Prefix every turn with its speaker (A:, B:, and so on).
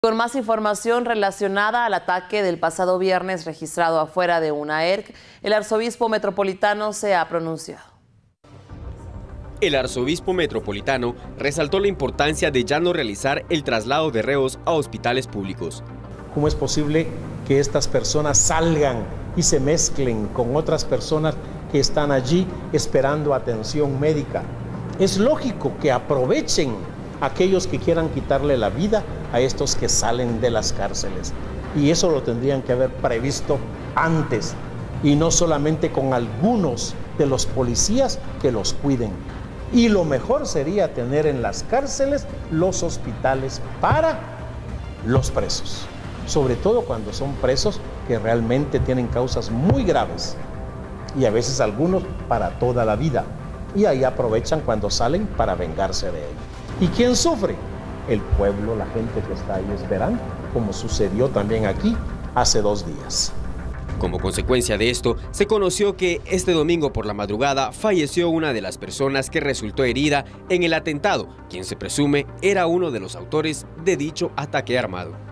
A: Con más información relacionada al ataque del pasado viernes registrado afuera de una ERC, el arzobispo metropolitano se ha pronunciado.
B: El arzobispo metropolitano resaltó la importancia de ya no realizar el traslado de reos a hospitales públicos.
C: ¿Cómo es posible que estas personas salgan y se mezclen con otras personas que están allí esperando atención médica? Es lógico que aprovechen aquellos que quieran quitarle la vida a estos que salen de las cárceles. Y eso lo tendrían que haber previsto antes, y no solamente con algunos de los policías que los cuiden. Y lo mejor sería tener en las cárceles los hospitales para los presos, sobre todo cuando son presos que realmente tienen causas muy graves, y a veces algunos para toda la vida, y ahí aprovechan cuando salen para vengarse de ellos. ¿Y quién sufre? El pueblo, la gente que está ahí esperando, como sucedió también aquí hace 2 días.
B: Como consecuencia de esto, se conoció que este domingo por la madrugada falleció una de las personas que resultó herida en el atentado, quien se presume era uno de los autores de dicho ataque armado.